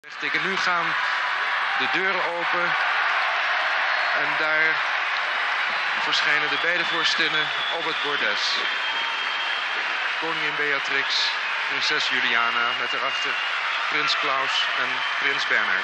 En nu gaan de deuren open en daar verschijnen de beide vorstinnen op het bordes. Koningin Beatrix, prinses Juliana, met daarachter prins Klaus en prins Bernhard.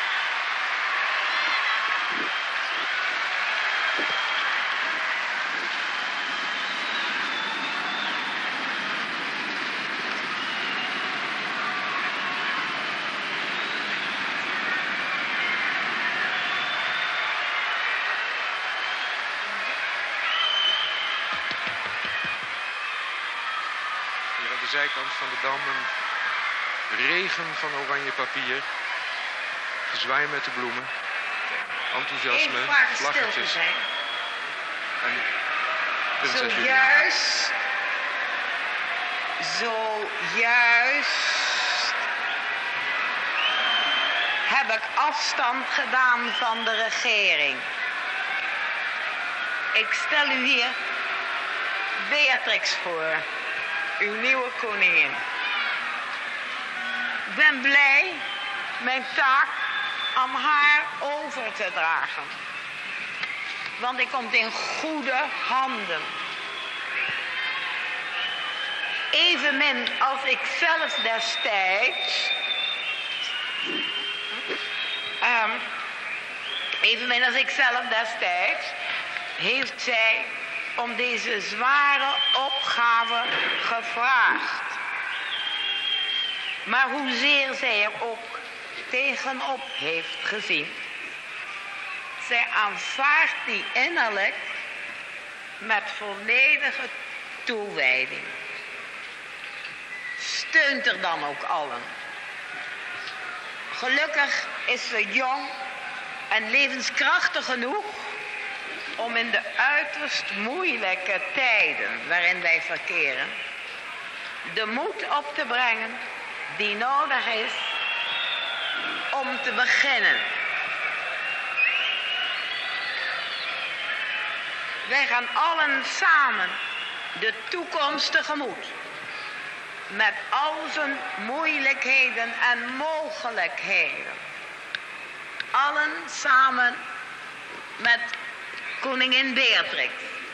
De zijkant van de Dam een regen van oranje papier. Gezwaai met de bloemen. Enthousiasme, vlaggetjes. En prinses Juliana. Zojuist heb ik afstand gedaan van de regering. Ik stel u hier Beatrix voor. Uw nieuwe koningin. Ik ben blij mijn taak aan haar over te dragen. Want die komt in goede handen. Evenmin als ik zelf destijds... heeft zij om deze zware opgave gevraagd. Maar hoezeer zij er ook tegenop heeft gezien, zij aanvaardt die innerlijk met volledige toewijding. Steunt er dan ook allen. Gelukkig is ze jong en levenskrachtig genoeg om in de uiterst moeilijke tijden waarin wij verkeren, de moed op te brengen die nodig is om te beginnen. Wij gaan allen samen de toekomst tegemoet, met al zijn moeilijkheden en mogelijkheden. Allen samen met koningin Beatrix.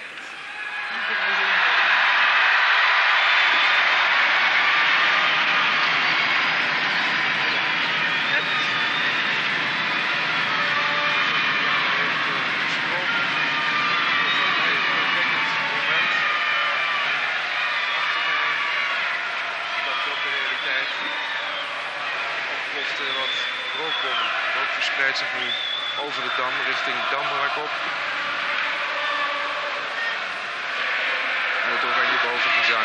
Rook verspreidt zich nu over de Dam richting Damrak op. En het oranje bovengezang.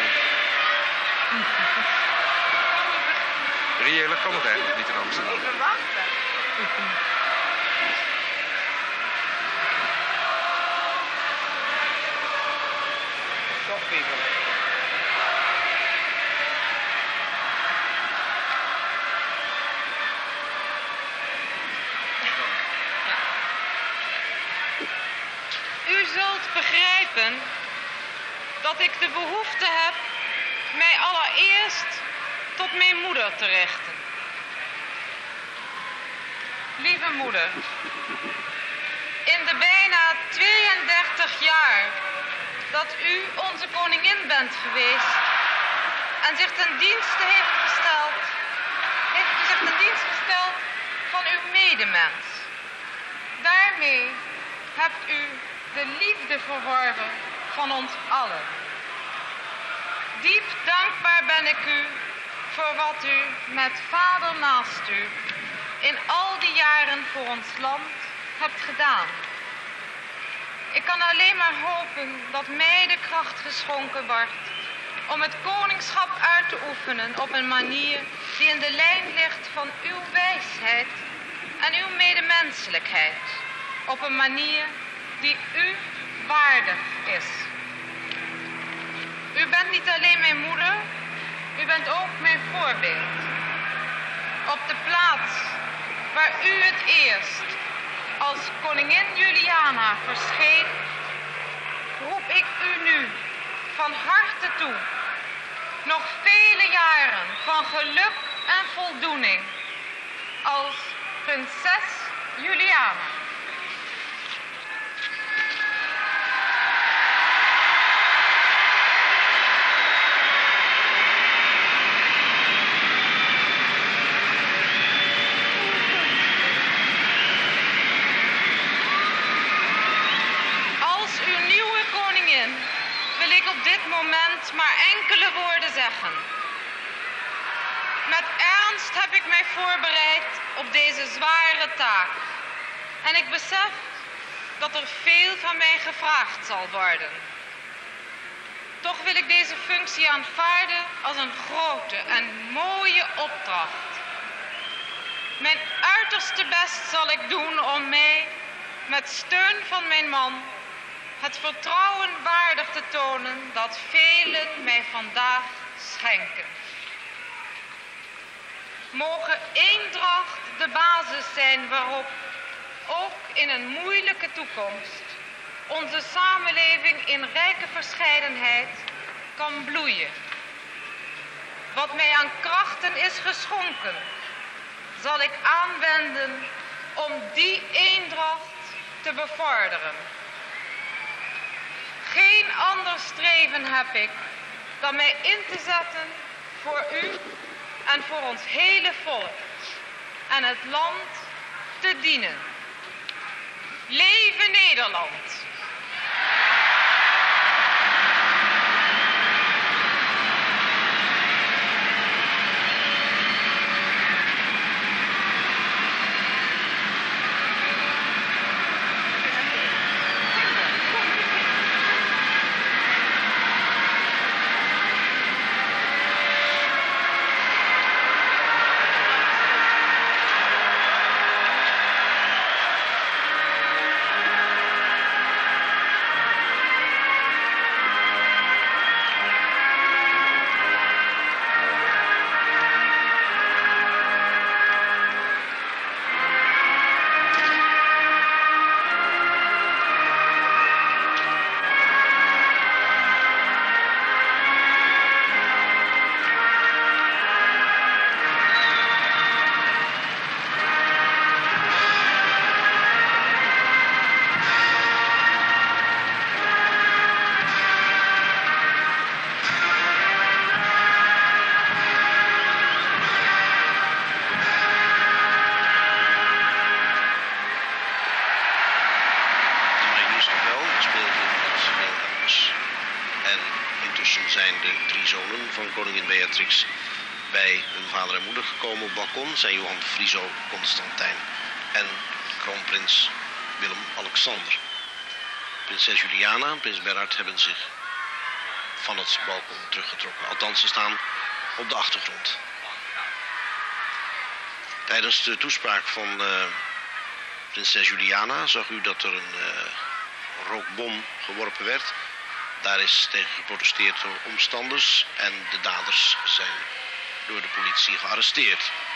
Reëler kan het eigenlijk niet in Amsterdam. Even wachten. U zult begrijpen dat ik de behoefte heb mij allereerst tot mijn moeder te richten. Lieve moeder, in de bijna 32 jaar dat u onze koningin bent geweest en zich ten dienste heeft u zich ten dienste gesteld van uw medemens. Daarmee hebt u de liefde verworven van ons allen. Diep dankbaar ben ik u voor wat u met vader naast u in al die jaren voor ons land hebt gedaan. Ik kan alleen maar hopen dat mij de kracht geschonken wordt om het koningschap uit te oefenen op een manier die in de lijn ligt van uw wijsheid en uw medemenselijkheid. Op een manier die u waardig is. U bent niet alleen mijn moeder, u bent ook mijn voorbeeld. Op de plaats waar u het eerst als koningin Juliana verscheen, roep ik u nu van harte toe nog vele jaren van geluk en voldoening. als prinses Juliana. Als uw nieuwe koningin wil ik op dit moment maar enkele woorden zeggen. Met ernst heb ik mij voorbereid op deze zware taak. En ik besef dat er veel van mij gevraagd zal worden. Toch wil ik deze functie aanvaarden als een grote en mooie opdracht. Mijn uiterste best zal ik doen om mij, met steun van mijn man, het vertrouwen waardig te tonen dat velen mij vandaag schenken. Mogen eendracht de basis zijn waarop, ook in een moeilijke toekomst, onze samenleving in rijke verscheidenheid kan bloeien. Wat mij aan krachten is geschonken, zal ik aanwenden om die eendracht te bevorderen. Geen ander streven heb ik dan mij in te zetten voor u en voor ons hele volk en het land te dienen. Leven Nederland! Koningin Beatrix bij hun vader en moeder gekomen. Op balkon zijn Johan Frieso Constantijn en kroonprins Willem-Alexander. Prinses Juliana en prins Bernhard hebben zich van het balkon teruggetrokken. Althans, ze staan op de achtergrond. Tijdens de toespraak van prinses Juliana zag u dat er een rookbom geworpen werd. Daar is tegen geprotesteerd door omstanders en de daders zijn door de politie gearresteerd.